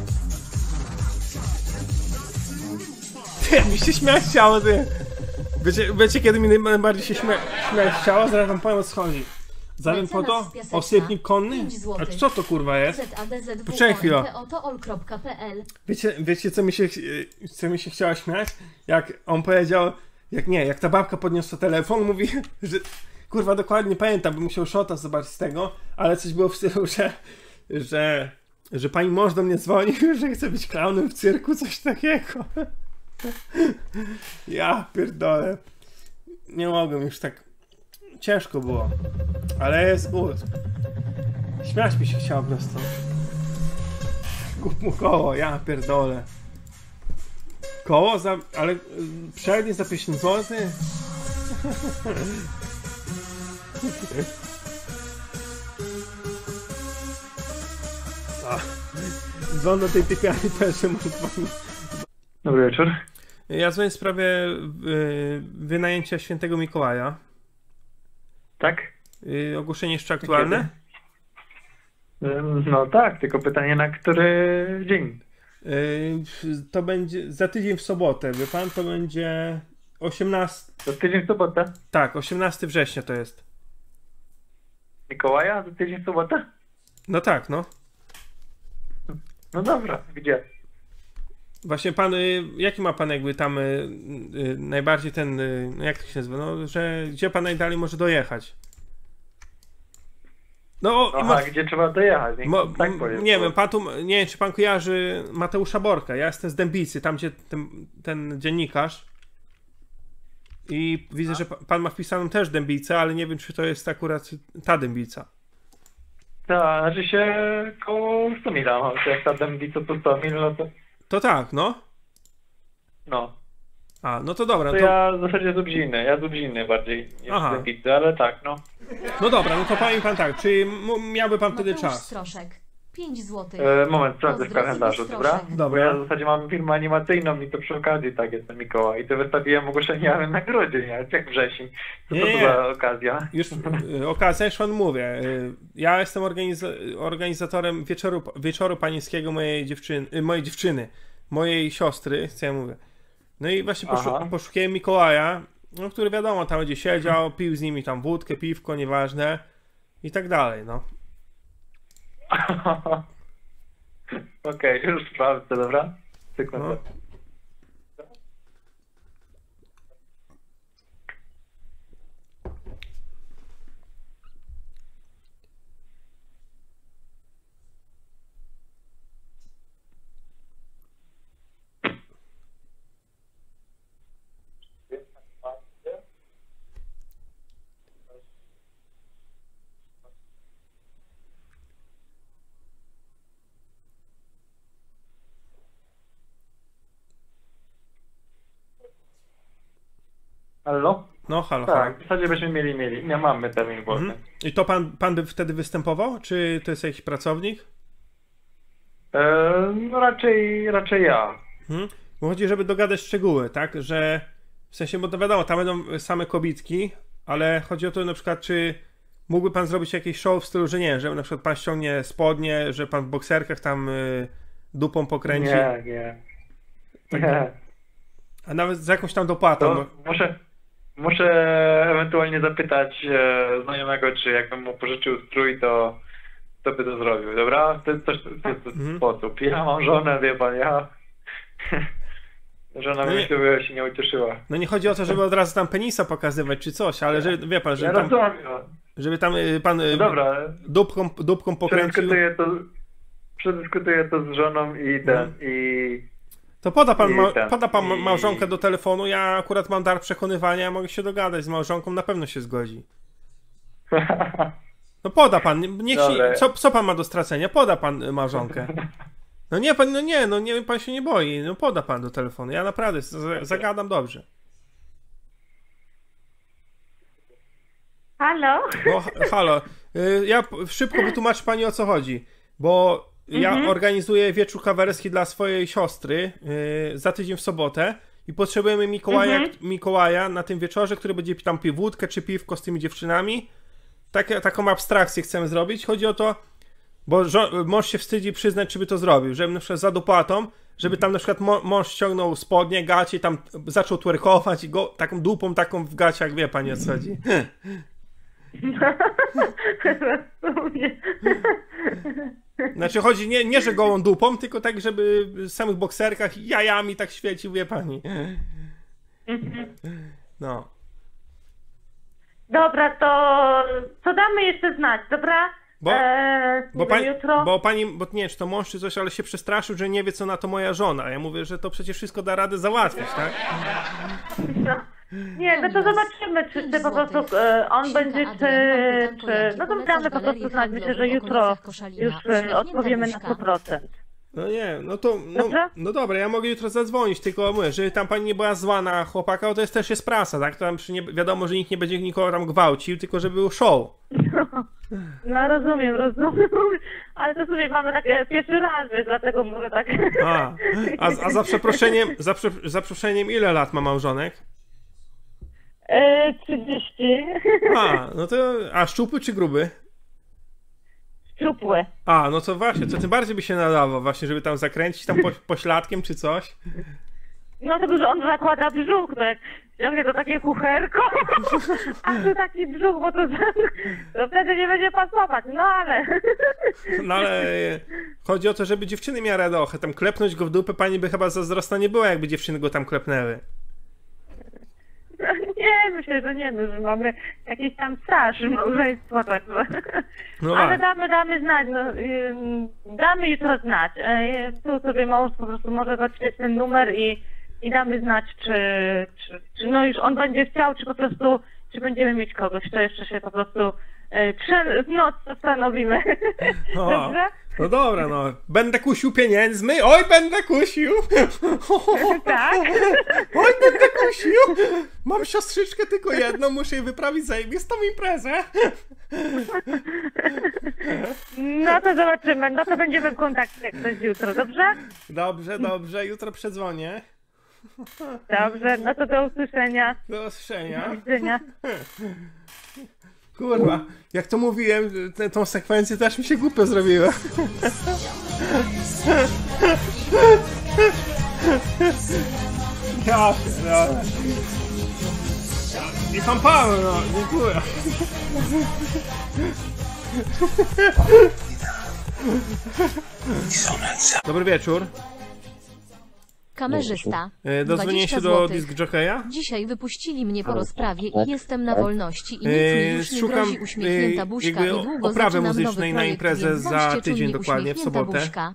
Jak mi się śmiać chciało, ty. Wiecie, wiecie kiedy mi najbardziej się śmia śmiać chciało? Zaraz wam powiem o co chodzi. Zatem po to? Osypnik konny? A co to kurwa jest? Poczekaj chwilę. Wiecie, wiecie co mi się co mi się chciało śmiać? Jak on powiedział, jak nie, jak ta babka podniosła telefon, mówi, że kurwa dokładnie nie pamiętam, bym musiał szota zobaczyć z tego, ale coś było w stylu, że że, że pani mąż do mnie dzwoni, że chce być klaunem w cyrku, coś takiego. Ja pierdolę. Nie mogłem już tak. Ciężko było. Ale jest good. Śmiać mi się chciało po prostu. Kup mu koło, ja pierdolę. Koło za... ale y, przednie za pięćdziesiąt złotych? Dzwon do tej piekarni też mu dzwoni. Dobry wieczór. Ja dzwonię w sprawie y, wynajęcia Świętego Mikołaja. Tak? Y, ogłoszenie jeszcze aktualne? Ym, No tak, tylko pytanie na który dzień? Y, to będzie za tydzień w sobotę, wie pan? To będzie osiemnastego. Za tydzień w sobotę? Tak, osiemnastego września to jest. Mikołaja? Za tydzień w sobotę? No tak, no. No dobra, gdzie? Właśnie pan, y, jaki ma pan jakby tam y, y, najbardziej ten, y, no jak to się nazywa, no, że gdzie pan najdalej może dojechać? No, Aha, ma, gdzie trzeba dojechać? Niech mo, tak powiem. nie wiem, pan tu, nie wiem, czy pan kojarzy Mateusza Borka, ja jestem z Dębicy, tam gdzie ten, ten dziennikarz i widzę, że pa, pan ma wpisaną też Dębicę, ale nie wiem, czy to jest akurat ta Dębica. Tak, znaczy się koło Stomila, no, to jak ta Dębica to Stomil, no to... To tak, no. No. A, no to dobra, To to, ja w zasadzie z Ubziny, ja z Ubziny bardziej niż Aha. z Dębicy, ale tak, no. no dobra, no to powiem pan tak, czy m- miałby pan wtedy Mateusz czas? Stroszek, pięć złotych. E, moment, sprawdzę w Pozdro, kalendarzu, Zbigniew dobra? Stroszek. Bo ja w zasadzie mam firmę animacyjną i to przy okazji tak jest ten Mikołaj. I to wystawiłem ogłoszenie ale na grudzień, a jak wrzesień. Co Nie, to nie. za okazja? Już y, okazja, już pan mówię. Y, Ja jestem organiza- organizatorem wieczoru, wieczoru panieńskiego mojej dziewczyny, y, mojej dziewczyny, mojej siostry, co ja mówię. No i właśnie poszu- Aha. poszukiłem Mikołaja, no, który wiadomo, tam będzie siedział, pił z nimi tam wódkę, piwko, nieważne i tak dalej, no. Okej, już sprawdzę, dobra? Sekundę. No. Halo? No, halo, halo. Tak, w zasadzie byśmy mieli, mieli. Nie mamy termin wolny. Mhm. I to pan, pan by wtedy występował? Czy to jest jakiś pracownik? E, no raczej, raczej ja. Mhm. Bo chodzi, żeby dogadać szczegóły, tak? Że w sensie, bo to wiadomo, tam będą same kobitki, ale chodzi o to na przykład, czy mógłby pan zrobić jakieś show w stylu, że nie, że na przykład pan ściągnie spodnie, że pan w bokserkach tam y, dupą pokręci. Nie, nie. nie. A nawet z jakąś tam dopłatą. To muszę, muszę ewentualnie zapytać e, znajomego, czy jakbym mu pożyczył strój, to, to by to zrobił, dobra? To jest też to, to, to Mhm. sposób. Ja mam żonę, wie pan, ja... Żona No mi nie- chyba się nie ucieszyła. No nie chodzi o to, żeby od razu tam penisa pokazywać czy coś, ale że, wie pan, Ja żeby tam, rozumiem. żeby tam y, pan y, No dobra, dupką, dupką pokręcił. przedyskutuję to, przedyskutuję to z żoną i ten, i... To poda pan, I ma, ten, poda pan i- małżonkę do telefonu, ja akurat mam dar przekonywania, mogę się dogadać z małżonką, na pewno się zgodzi. No poda pan, niech się, Dobra. co, co pan ma do stracenia? Poda pan y, małżonkę. No nie, pan, no nie, no nie, pan się nie boi, no poda pan do telefonu, ja naprawdę z- zagadam dobrze. Halo? No ha- halo, y, ja p- szybko wytłumaczę pani o co chodzi, bo ja Mhm. organizuję wieczór kawerski dla swojej siostry y, za tydzień w sobotę i potrzebujemy Mikołaja, Mhm. Mikołaja na tym wieczorze, który będzie tam pił wódkę czy piwko z tymi dziewczynami. Takie, taką abstrakcję chcemy zrobić. Chodzi o to, bo żo- mąż się wstydzi przyznać, czy by to zrobił, żeby na przykład za dopłatą, żeby tam na przykład mo- mąż ściągnął spodnie, gacie i tam zaczął twerkować i go taką dupą taką w gaciach, wie pani o co chodzi. Rozumiem. Znaczy chodzi nie, nie że gołą dupą, tylko tak, żeby w samych bokserkach i jajami tak świecił, wie pani. No. Dobra, to to damy jeszcze znać, dobra? Bo- Eee, Bo nie pani, wiem, jutro. bo pani, bo nie, czy to mąż czy coś, ale się przestraszył, że nie wie co na to moja żona. A ja mówię, że to przecież wszystko da radę załatwić, tak? No. Nie, no to zobaczymy, czy, czy po prostu e, on będzie, czy, czy... No to damy po prostu znać, myślę, że jutro już e, odpowiemy na sto procent. No nie, no to, no, Dobrze? no dobra, ja mogę jutro zadzwonić, tylko mówię, żeby tam pani nie była zła na chłopaka, bo to jest też jest prasa, tak? To tam przy nie, wiadomo, że nikt nie będzie nikogo tam gwałcił, tylko żeby był show. No rozumiem, rozumiem, ale to sobie mamy tak e, pierwszy raz, więc dlatego może tak... A, a, a za przeproszeniem, za, prze, za przeproszeniem ile lat ma małżonek? E, trzydzieści. A, no to, a szczupły czy gruby? Szczupły. A, no to właśnie, to tym bardziej by się nadawał właśnie, żeby tam zakręcić tam po, pośladkiem czy coś. No tylko, że on zakłada brzuch, tak? Ciągnie to takie kucherko, a tu taki brzuch, bo to, to wtedy nie będzie pasować, no ale... No ale chodzi o to, żeby dziewczyny miały radochę, tam klepnąć go w dupę, pani by chyba zazdrosna nie była, jakby dziewczyny go tam klepnęły. Nie, myślę, że nie, no, że mamy jakiś tam staż małżeństwo, także... No ale tak. damy, damy znać, no, ym, damy jutro znać. E, tu sobie mąż po prostu może zacząć ten numer i, i damy znać, czy, czy, czy no już on będzie chciał, czy po prostu, czy będziemy mieć kogoś, to jeszcze się po prostu e, prze, w noc zastanowimy. O, Dobrze? no dobra, no. Będę kusił pieniędzmi, oj, będę kusił! Tak? Oj, będę kusił! Mam siostrzyczkę tylko jedną, muszę jej wyprawić zajebistą imprezę. No to zobaczymy, no to będziemy w kontakcie jak coś jutro, dobrze? Dobrze, dobrze, jutro przedzwonię. Dobrze, no to do usłyszenia. Do usłyszenia. Do widzenia. Kurwa, jak to mówiłem, tę tą sekwencję też mi się głupio zrobiła. Ja pierdolę. I pan Paweł, no, dziękuję. Dobry wieczór. Kamerzysta. E, Dozwonię się do złotych. disk jockeya. Dzisiaj wypuścili mnie po rozprawie i jestem na wolności i nic E, mi już nie szukam, grozi uśmiechnięta e, buźka jakby i długo oprawy zaczynam muzycznej nowy na projekt, imprezę więc za bądźcie tydzień czujni, dokładnie, w uśmiechnięta sobotę. buźka.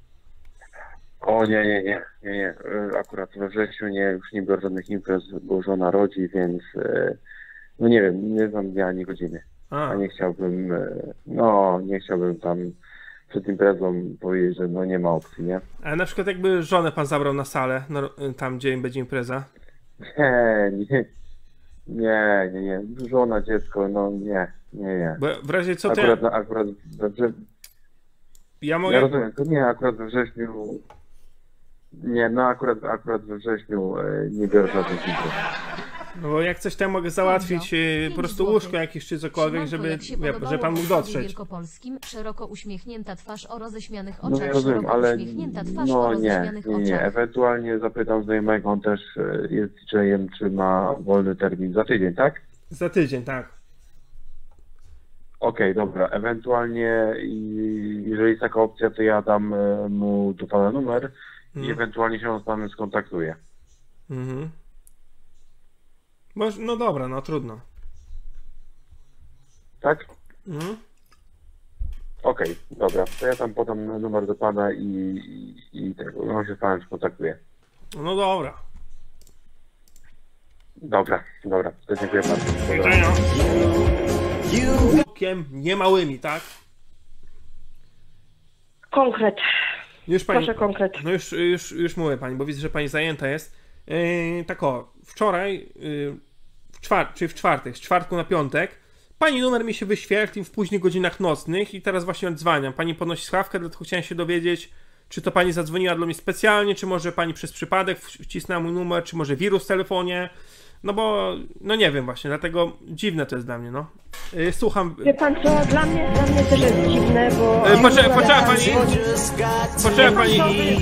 O nie, nie, nie, nie, nie. E, Akurat we wrześniu nie, już nie biorę żadnych imprez, bo żona rodzi, więc e, no nie wiem, nie znam dnia ani godziny. A, A nie chciałbym, e, no nie chciałbym tam przed imprezą powiedzieć, że no nie ma opcji, nie? a na przykład jakby żonę pan zabrał na salę, no, tam gdzie będzie impreza. Nie, nie, Nie, nie, nie. Żona, dziecko, no nie, nie, nie. Bo w razie co ty... Akurat, akurat we wrześniu... Ja mogę... Ja rozumiem, to nie, akurat we wrześniu... Nie, no akurat, akurat we wrześniu e, nie biorę żadnych imprez. No bo jak coś tam mogę załatwić, e, po prostu łóżko jakieś czy cokolwiek, żeby, wie, że pan mógł dotrzeć. Wielkopolskim, szeroko uśmiechnięta twarz o roześmianych oczach, No ja rozumiem, szeroko ale uśmiechnięta twarz o no nie, roześmianych nie, nie. oczach. Ewentualnie zapytam znajomego, on też e, jest D J-em, czy ma wolny termin za tydzień, tak? Za tydzień, tak. Okej, okay, dobra. Ewentualnie i, jeżeli jest taka opcja, to ja dam e, mu do pana numer Mhm. i ewentualnie się on z panem skontaktuje. Mhm. Moż, no dobra, no trudno. Tak? Mhm. Okej, okay, dobra. To ja tam podam numer do pana i, i, i tak, on się z panem skontaktuje. No dobra. Dobra, dobra. To dziękuję bardzo. Widzenia. Okiem niemałymi, tak? Konkret. Już pani, Proszę konkret. No już, już, już mówię pani, bo widzę, że pani zajęta jest. Yy, tak o, wczoraj, yy, w czwart, czyli w czwartek, z czwartku na piątek, pani numer mi się wyświetlił w późnych godzinach nocnych i teraz właśnie odzwaniam. Pani podnosi słuchawkę, dlatego chciałem się dowiedzieć, czy to pani zadzwoniła do mnie specjalnie, czy może pani przez przypadek wcisnęła mój numer, czy może wirus w telefonie. No bo, no nie wiem właśnie, dlatego dziwne to jest dla mnie, no. Yy, słucham... Wie pan co, dla mnie, dla mnie też jest dziwne, bo... Yy, poczekaj, poczekaj pani... Poczekaj pani...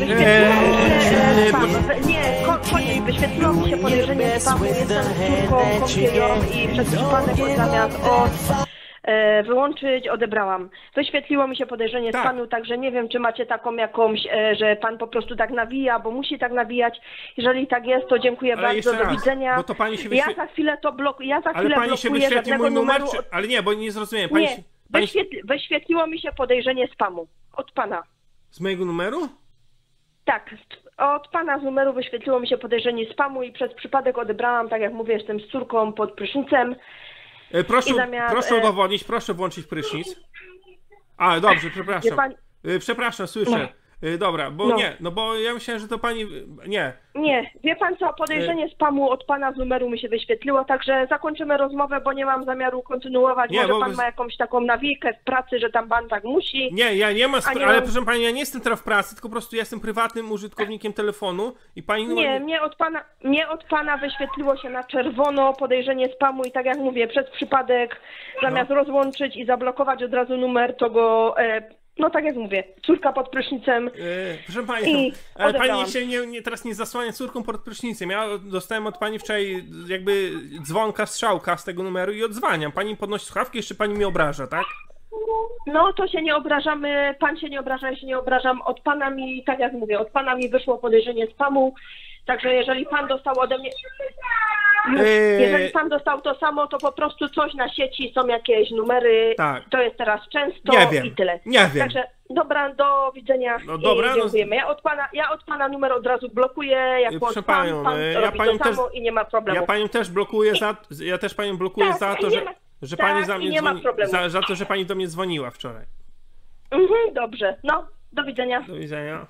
Nie, koniec, wyświetliło mi się podejrzenie spamu, jestem córką kąpielą i przez przypadek zamiast od... E, wyłączyć, odebrałam. Wyświetliło mi się podejrzenie tak. spamu, także nie wiem, czy macie taką jakąś, e, że pan po prostu tak nawija, bo musi tak nawijać. Jeżeli tak jest, to dziękuję ale bardzo, do raz, widzenia. Bo to pani się wyświe... Ja za chwilę to blokuję, ja za ale chwilę pani się blokuję wyświetli mój numer, numeru... czy... ale nie, bo nie zrozumiałem. Pani nie, się... pani... Wyświetli... wyświetliło mi się podejrzenie spamu. Od pana. Z mojego numeru? Tak, od pana z numeru wyświetliło mi się podejrzenie spamu i przez przypadek odebrałam, tak jak mówię, jestem z córką pod prysznicem. Proszę, zamiast, proszę udowodnić, proszę włączyć prysznic. A, dobrze, przepraszam. Pan... Przepraszam, słyszę. No. Dobra, bo no. nie, no bo ja myślałem, że to pani... Nie. Nie, wie pan co, podejrzenie spamu od pana z numeru mi się wyświetliło, także zakończymy rozmowę, bo nie mam zamiaru kontynuować. Nie, Może bo... pan ma jakąś taką nawijkę w pracy, że tam pan tak musi. Nie, ja nie mam, nie ale mam... proszę pani, ja nie jestem teraz w pracy, tylko po prostu ja jestem prywatnym użytkownikiem telefonu i pani... Nie, mnie od pana, mnie od pana wyświetliło się na czerwono podejrzenie spamu i tak jak mówię, przez przypadek zamiast no. rozłączyć i zablokować od razu numer, to go... E, No tak jak mówię, córka pod prysznicem. Yy, proszę pani, ale pani się nie, nie, teraz nie zasłania córką pod prysznicem. Ja dostałem od pani wczoraj jakby dzwonka, strzałka z tego numeru i odzwaniam. Pani podnosi słuchawki, jeszcze pani mnie obraża, tak? No to się nie obrażamy, pan się nie obraża, ja się nie obrażam. Od pana mi, tak jak mówię, od pana mi wyszło podejrzenie spamu. Także jeżeli pan dostał ode mnie... Jeżeli pan dostał to samo, to po prostu coś na sieci, są jakieś numery, tak. To jest teraz często nie wiem. i tyle. Nie wiem. Także dobra, do widzenia no dobra, i dziękujemy. Ja od, pana, ja od pana numer od razu blokuję, jako Proszę panią, pan, pan ja robi panią to też, samo i nie ma problemu. Ja panią też blokuję za, ja też panią blokuję tak, za to, że, ma, że tak, pani za mnie nie dzwoni, ma za, za to, że pani do mnie dzwoniła wczoraj. Mhm, dobrze, no, do widzenia. Do widzenia.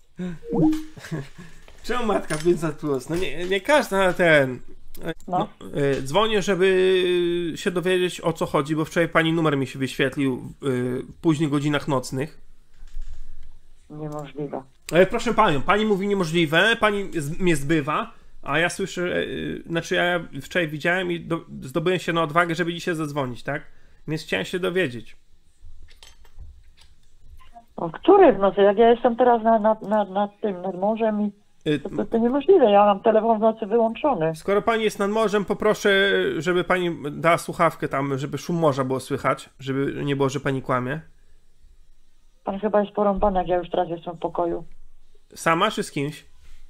Czemu matka pięć plus? No nie, nie każda ten... No. No, dzwonię, żeby się dowiedzieć, o co chodzi, bo wczoraj pani numer mi się wyświetlił w późnych godzinach nocnych. Niemożliwe. Ale proszę panią, pani mówi niemożliwe, pani mnie zbywa, a ja słyszę, znaczy ja wczoraj widziałem i do, zdobyłem się na odwagę, żeby dzisiaj zadzwonić, tak? Więc chciałem się dowiedzieć. O który w nocy? Jak ja jestem teraz nad, nad, nad, nad tym, nad morzem i To, to, to niemożliwe, ja mam telefon w nocy wyłączony. Skoro pani jest nad morzem, poproszę, żeby pani dała słuchawkę tam, żeby szum morza było słychać, żeby nie było, że pani kłamie. Pan chyba jest porąbany, jak ja już teraz jestem w pokoju. Sama czy z kimś?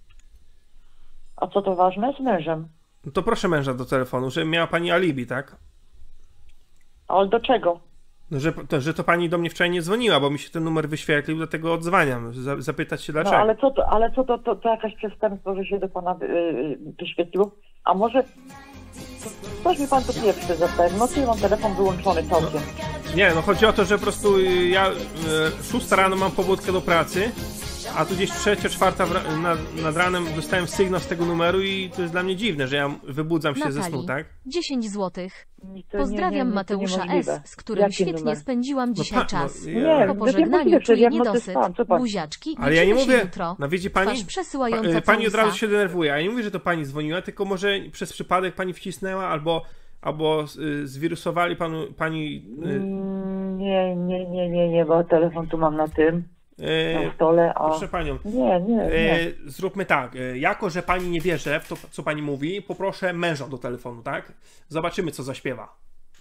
A co to ważne? Z mężem. No to proszę męża do telefonu, żeby miała pani alibi, tak? Ale do czego? No, że, to, że to pani do mnie wczoraj nie dzwoniła, bo mi się ten numer wyświetlił, dlatego odzwaniam, za, zapytać się dlaczego. No ale co to, ale co to, to, to jakaś przestępstwo, że się do pana yy, wyświetliło? A może coś mi pan tu pierwszy zapewne? No to mam telefon wyłączony całkiem. No, nie, no chodzi o to, że po prostu ja yy, szósta rano mam pobudkę do pracy a tu gdzieś trzecia, czwarta w, nad, nad ranem dostałem sygnał z tego numeru i to jest dla mnie dziwne, że ja wybudzam się ze snu, tak? dziesięć złotych. To Pozdrawiam nie, nie, nie, to Mateusza niemożliwe. S., z którym Jaki świetnie numer? spędziłam dzisiaj pa- no, czas. ja- Po Nie, pożegnaniu nie, czuję ja niedosyt, pan, co pan? buziaczki i Ale ja nie widzimy się mówię, jutro. no widzi pani, Twarz przesyłająca pa- pani od razu całusa. się denerwuje, a ja nie mówię, że to pani dzwoniła, tylko może przez przypadek pani wcisnęła, albo, albo y, zwirusowali panu, pani... Y, Mm, Nie, nie, nie, nie, nie, bo telefon tu mam na tym, y, na stole, a... proszę panią, Nie, nie, nie. y, zróbmy tak, y, jako, że pani nie wierzę w to, co pani mówi, poproszę męża do telefonu, tak? Zobaczymy, co zaśpiewa.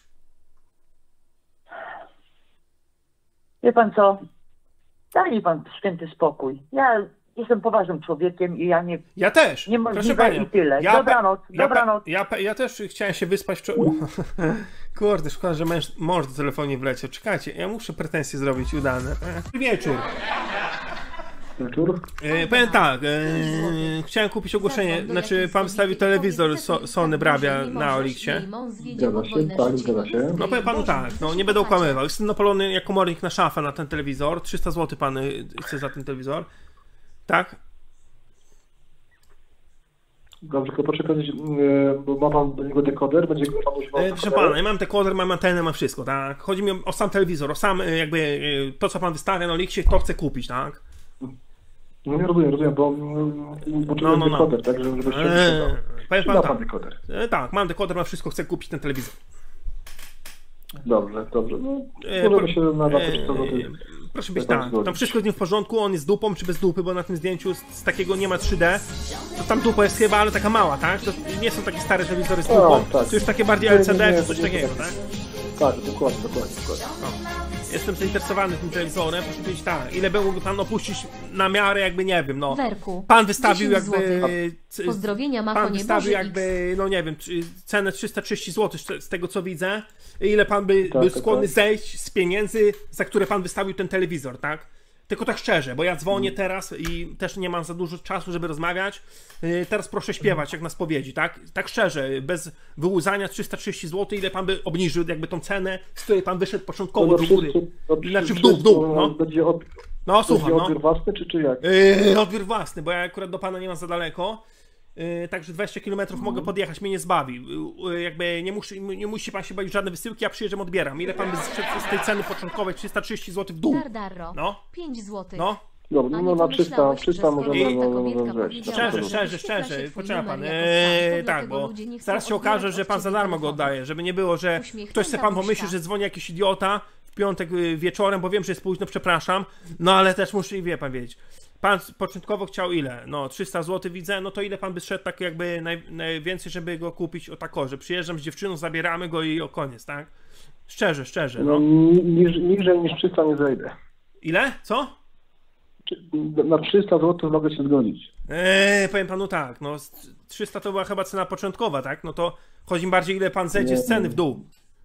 Wie pan co? Daj mi pan święty spokój. Ja jestem poważnym człowiekiem i ja nie... Ja też, Niemożliwe proszę panią. i tyle. Ja, Dobranoc, ja, dobranoc. Ja, ja, ja też chciałem się wyspać wczoraj. Kurde, szkoda, że męż, mąż do telefonu nie wleciał. Czekajcie, ja muszę pretensje zrobić udane. E, wieczór. Wieczór? E, powiem tak, e, chciałem kupić ogłoszenie, znaczy pan wystawił telewizor so, Sony Bravia na Olixie. Zgadza się, tak, zgadza się. No powiem panu tak, no nie będę okłamywał. Jestem napalony jak komornik na szafę na ten telewizor. trzysta złotych pan y, chce za ten telewizor. Tak? Dobrze, tylko proszę powiedzieć, yy, bo ma pan do niego dekoder? Będzie go pan używał? E, proszę pana, ja mam dekoder, mam antenę, mam wszystko, tak? Chodzi mi o, o sam telewizor, o sam y, jakby y, to, co pan wystawia na Olixie, to chcę kupić, tak? No nie rozumiem, rozumiem, bo yy, potrzebuję No, no, no. dekoder, tak, żeby żeby się Eee, eee, powiem Czy pan ma tak. pan dekoder? E, tak, mam dekoder, mam wszystko, chcę kupić ten telewizor. Dobrze, dobrze. No, E, możemy pro- się na e, trzysta złotych. Proszę być tak tak, zgodzić. tam wszystko jest w nim w porządku, on jest z dupą czy bez dupy, bo na tym zdjęciu z, z takiego nie ma trzy D. To tam dupa jest chyba, ale taka mała, tak? To nie są takie stare telewizory z Tak, dupą, tak. to już takie bardziej Nie, L C D nie, nie, czy coś to nie takiego, są tak? Tak, dokładnie, dokładnie, dokładnie. Jestem zainteresowany tym telewizorem, proszę powiedzieć tak, ile by mógł pan opuścić na miarę jakby, nie wiem, no. Werku, Pan wystawił dziesięć jakby... złotych. c- Pozdrowienia, Pan Machonie wystawił Boże jakby, no nie wiem, czy- cenę trzysta trzydzieści złotych z- z tego co widzę. Ile pan by Tak, był tak, skłonny tak. zejść z pieniędzy, za które pan wystawił ten telewizor, tak? Tylko tak szczerze, bo ja dzwonię teraz i też nie mam za dużo czasu, żeby rozmawiać. Yy, Teraz proszę śpiewać, jak na spowiedzi, tak? Tak szczerze, bez wyłudzania trzysta trzydzieści złotych, ile pan by obniżył jakby tą cenę, z której pan wyszedł początkowo do góry. Znaczy w dół, w dół, no. Będzie od... No słucham, Będzie no. odbiór własny, czy, czy jak? Yy, odbiór własny, bo ja akurat do pana nie mam za daleko. Yy, także dwadzieścia kilometrów mogę podjechać, mnie nie zbawi. Yy, jakby nie musi, nie musi pan się bać żadne wysyłki, ja przyjeżdżam, odbieram. Ile pan by zszedł z tej ceny początkowej trzysta trzydzieści złotych w dół? Dardarro, No. pięć złotych. No. Dobra, A no nie na trzysta, pomyślałeś, trzysta że możemy skoro ta no, kobietka no, wejść. powiedziała, Szczerze, że szczerze, wyświetla się szczerze, twój poczeka pan. numer jako Eee, sam, to tak, dlatego bo ludzie nie chcą zaraz się odbierać okaże, że od pan ciebie za darmo go telefonu. oddaje, żeby nie było, że Uśmiechnięta ktoś se pan buźka. pomyśli, że dzwoni jakiś idiota w piątek y, wieczorem, bo wiem, że jest późno, przepraszam, no ale też muszę i wie pan wiedzieć. Pan początkowo chciał ile? No trzysta złotych widzę, no to ile pan by szedł tak jakby naj, najwięcej, żeby go kupić o tako, że przyjeżdżam z dziewczyną, zabieramy go i o koniec, tak? Szczerze, szczerze, No, no. ni- niż, niżej niż trzysta nie zejdę. Ile? Co? Czy- Na trzysta złotych mogę się zgodzić. Eee, powiem panu tak, no z- trzysta to była chyba cena początkowa, tak? No to chodzi mi bardziej, ile pan zejdzie Nie, z ceny nie. w dół.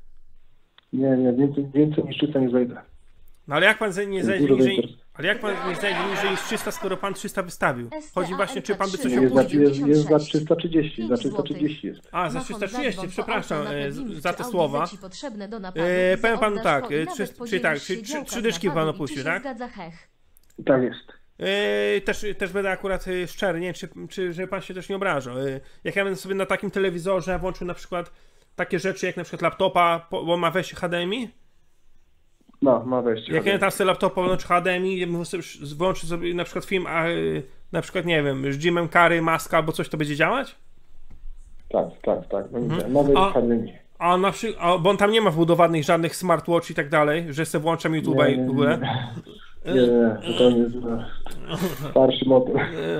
Nie, nie, więcej, więcej niż trzysta nie zejdę. No ale jak pan ze- nie Jest zejdzie dużo niżej, więcej. ale jak pan nie zejdzie niżej niż trzysta, skoro pan trzysta wystawił? Chodzi właśnie, czy pan by coś Nie, jest, za, opuścił? jest, jest za trzysta trzydzieści, za trzysta trzydzieści jest. A, za Machon trzysta trzydzieści, zadzwoń po przepraszam auto na e, Pewin, z- za czy te Audi słowa. ci potrzebne do naprawy, E, za powiem panu oddasz tak, go i e, nawet trzy, czy podzielisz tak, się trzy, trzy, działkami trzy dyszki na pan Pawli. opuścił, Czy się tak? zgadza, hech? Tak jest. E, też, też będę akurat e, szczery, nie wiem, czy, czy żeby pan się też nie obrażał. E, jak ja będę sobie na takim telewizorze włączył na przykład takie rzeczy jak na przykład laptopa, po- bo ma wejście H D M I, Ma, ma wejście. jak ja tam sobie laptopa włączę H D M I, ja bym sobie włączył sobie na przykład film, a e, na przykład nie wiem, z Jimem Carrey, Maska albo coś, to będzie działać? Tak, tak, tak. No, Mhm. Ma wejście A- H D M I. A na przykład, bo on tam nie ma wbudowanych żadnych smartwatch i tak dalej, że sobie włączam YouTube'a Nie, i nie, w ogóle. Nie, nie, nie, to jest e, starszy model.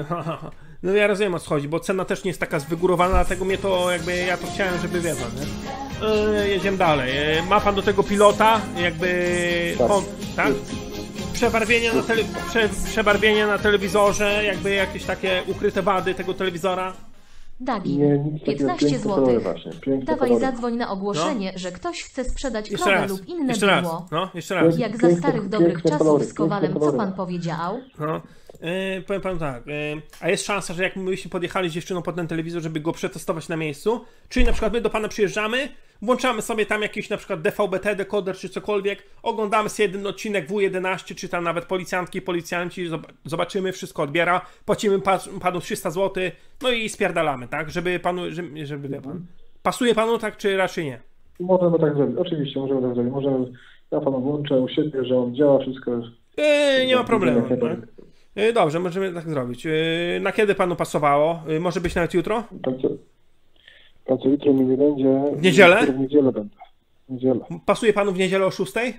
No ja rozumiem o co chodzi, bo cena też nie jest taka zwygórowana, dlatego mnie to jakby, ja to chciałem, żeby wie pan, nie? E, jedziemy dalej. E, ma pan do tego pilota, jakby... Tak. On, tak? Przebarwienie na, tele, prze, przebarwienie na telewizorze, jakby jakieś takie ukryte wady tego telewizora. Dagi, Nie, nic takiego, piętnaście piękne kolory złotych. właśnie, piękne Dawaj kolory. zadzwoń na ogłoszenie, że ktoś chce sprzedać Jeszcze krowę raz, lub inne jeszcze raz, bydło. no, jeszcze raz. Jak za Piękne- starych dobrych piękne czasów kolory, z Kowalem, piękne co kolory. pan powiedział? No. E, powiem panu tak, e, a jest szansa, że jak my byśmy podjechali z dziewczyną pod ten telewizor, żeby go przetestować na miejscu, czyli na przykład my do pana przyjeżdżamy, włączamy sobie tam jakiś na przykład D V B T, dekoder czy cokolwiek, oglądamy sobie jeden odcinek W jedenaście, czy tam nawet policjantki, policjanci, zobaczymy, wszystko odbiera, płacimy panu trzysta złotych, no i spierdalamy, tak? Żeby panu, żeby, żeby wie pan. Pasuje panu tak, czy raczej nie? Możemy tak zrobić, oczywiście możemy tak zrobić. Możemy, ja panu włączę u siebie, że on działa, wszystko jest... Yy, nie ma problemu. Yy, dobrze, możemy tak zrobić. Yy, na kiedy panu pasowało? Yy, może być nawet jutro? Tak, co, tak, co jutro mi nie będzie... W niedzielę? W niedzielę będę. W niedzielę. Pasuje panu w niedzielę o szóstej?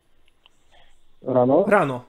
Rano? Rano.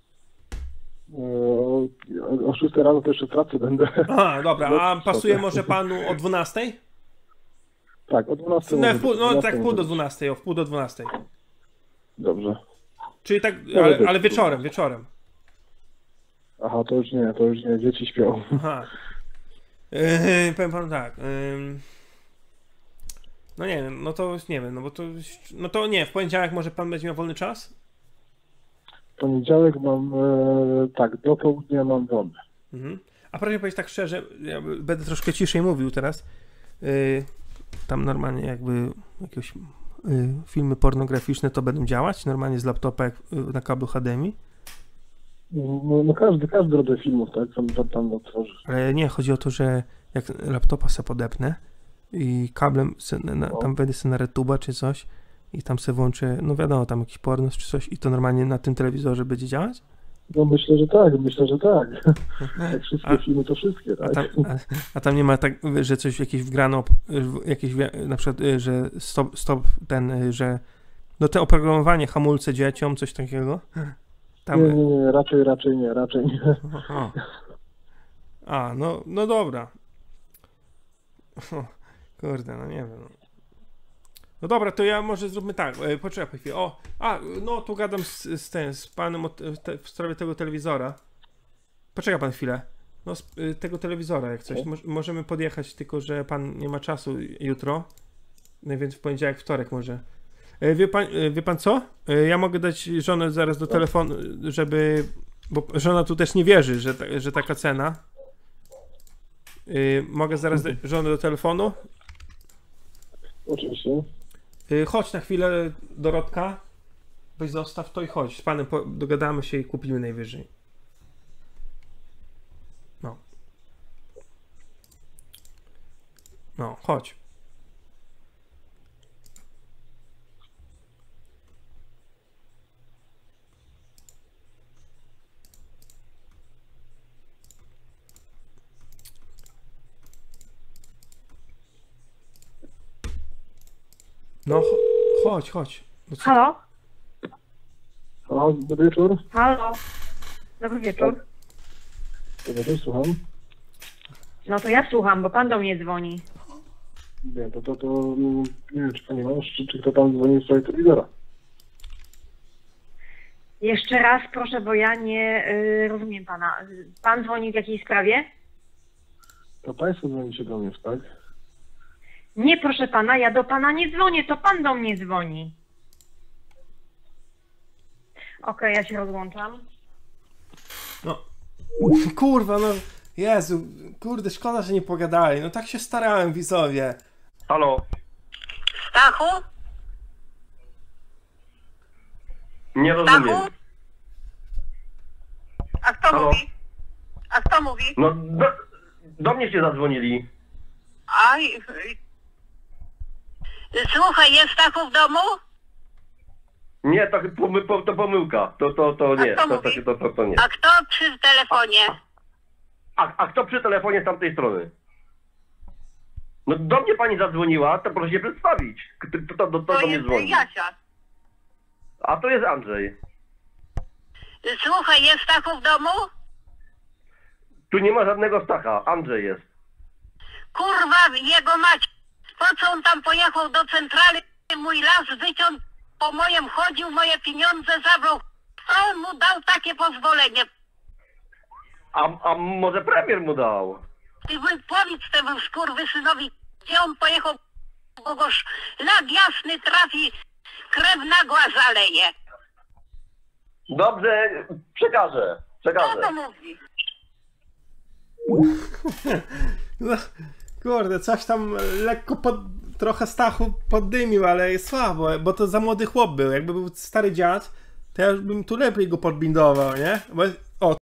Yy, o szóstej rano to jeszcze w pracy będę. A, dobra, a pasuje może panu o dwunastej? Tak, o dwunastej. No, wpół, no tak, wpół do dwunastej, o wpół do dwunastej. Dobrze. Czyli tak, ale, ale wieczorem, wieczorem. Aha, to już nie, to już nie, dzieci śpią. Aha. Yy, powiem panu tak. Yy, no nie wiem, no to nie wiem, no bo to, no to nie, w poniedziałek może pan będzie miał wolny czas? W poniedziałek mam, e, tak, do południa mam wolny. Mhm. A proszę powiedzieć tak szczerze, ja będę troszkę ciszej mówił teraz. Yy, tam normalnie jakby jakieś yy, filmy pornograficzne to będą działać normalnie z laptopa jak na kablu H D M I? No, no każdy, każdy rodzaj filmów, tak, tam, tam, tam otworzy. Ale nie, chodzi o to, że jak laptopa se podepnę i kablem se, na, tam wejdę sobie na RedTube'a czy coś i tam se włączę, no wiadomo, tam jakiś pornos czy coś i to normalnie na tym telewizorze będzie działać? No myślę, że tak, myślę, że tak. Jak wszystkie a, filmy, to wszystkie, tak. A tam, a, a tam nie ma tak, że coś jakieś wgrano, jakieś na przykład, że stop, stop ten, że no te oprogramowanie hamulce dzieciom, coś takiego? Tam... Nie, nie, nie, raczej, raczej nie, raczej nie. Aha. A, no, no dobra. O, kurde, no nie wiem. No dobra, to ja może zróbmy tak, e, poczekaj chwilę. O, a, no tu gadam z, z, ten, z panem o, te, w sprawie tego telewizora. Poczekaj pan chwilę. No, z y, tego telewizora jak coś. Mo możemy podjechać, tylko że pan nie ma czasu jutro. No więc w poniedziałek, wtorek może. E, wie, pan, e, wie pan co? E, ja mogę dać żonę zaraz do telefonu, żeby... Bo żona tu też nie wierzy, że, ta, że taka cena. E, mogę zaraz dać żonę do telefonu? Oczywiście. E, chodź na chwilę, Dorotka. Weź zostaw to i chodź. Z panem dogadamy się i kupimy najwyżej. No. No, chodź. No, chodź, chodź. No Halo? Halo, dobry wieczór. Halo? Dobry wieczór. Dobry wieczór, słucham. No to ja słucham, bo pan do mnie dzwoni. Nie, to, to, to nie wiem, czy pani masz, czy, czy kto tam dzwoni w sprawie telewizora. Jeszcze raz proszę, bo ja nie y, rozumiem pana. Pan dzwoni w jakiej sprawie? To państwo dzwonicie do mnie, tak? Nie, proszę pana, ja do pana nie dzwonię, to pan do mnie dzwoni. Okej, okay, ja się rozłączam. No, kurwa, no, Jezu, kurde, szkoda, że nie pogadali. No tak się starałem, widzowie. Halo? Stachu? Nie rozumiem. Stachu? A kto Halo? mówi? A kto mówi? No, do, do mnie się zadzwonili. Aj. Słuchaj, jest Stachu w domu? Nie, to, to, to pomyłka. To, to, to nie, to, to, to, to, to nie. A kto przy telefonie? A, a kto przy telefonie z tamtej strony? No do mnie pani zadzwoniła, to proszę się przedstawić. Kto, kto, kto, kto To do mnie jest dzwoni? Jasia. A to jest Andrzej. Słuchaj, jest Stachu w domu? Tu nie ma żadnego Stacha, Andrzej jest. Kurwa, jego mać. Po co on tam pojechał do centrali? Mój las wyciął, po mojem chodził, moje pieniądze zabrał. Kto on mu dał takie pozwolenie? A, a może premier mu dał? Ty powiedz temu skurwysynowi, gdzie on pojechał, bo go szlak jasny trafi, krew nagła zaleje. Dobrze, przekażę, przekażę. Kto to mówi? No, kurde, coś tam lekko pod, trochę Stachu poddymił, ale jest słabo, bo to za młody chłop był. Jakby był stary dziad, to ja już bym tu lepiej go podbindował, nie? Bo